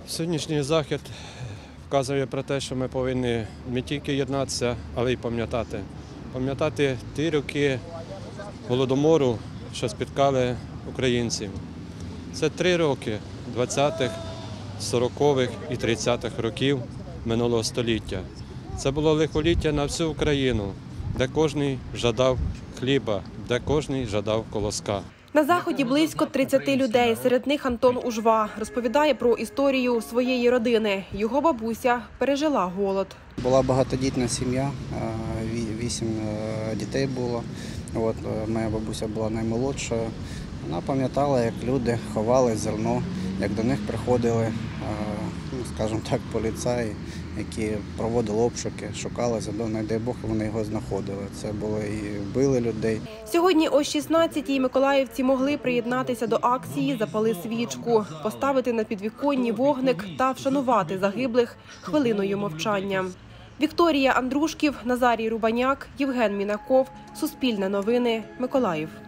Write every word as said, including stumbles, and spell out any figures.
Сьогоднішній захід вказує про те, що ми повинні не тільки єднатися, але й пам'ятати. Пам'ятати ті роки Голодомору, що спіткали українців. Це три роки двадцятих, сорокових і тридцятих років минулого століття. Це було лихоліття на всю Україну, де кожен жадав хліба, де кожен жадав колоска. На заході близько тридцяти людей, серед них Антон Ужва. Розповідає про історію своєї родини. Його бабуся пережила голод. Була багатодітна сім'я, вісім дітей було. От, моя бабуся була наймолодшою. Вона пам'ятала, як люди ховали зерно, як до них приходили, ну, скажімо так, поліцаї, які проводили обшуки, шукали зерно, не дай Бог, вони його знаходили. Це було і вбили людей. Сьогодні о шістнадцятій миколаївці могли приєднатися до акції «Запали свічку», поставити на підвіконні вогник та вшанувати загиблих хвилиною мовчання. Вікторія Андрушків, Назарій Рубаняк, Євген Мінаков. Суспільне новини. Миколаїв.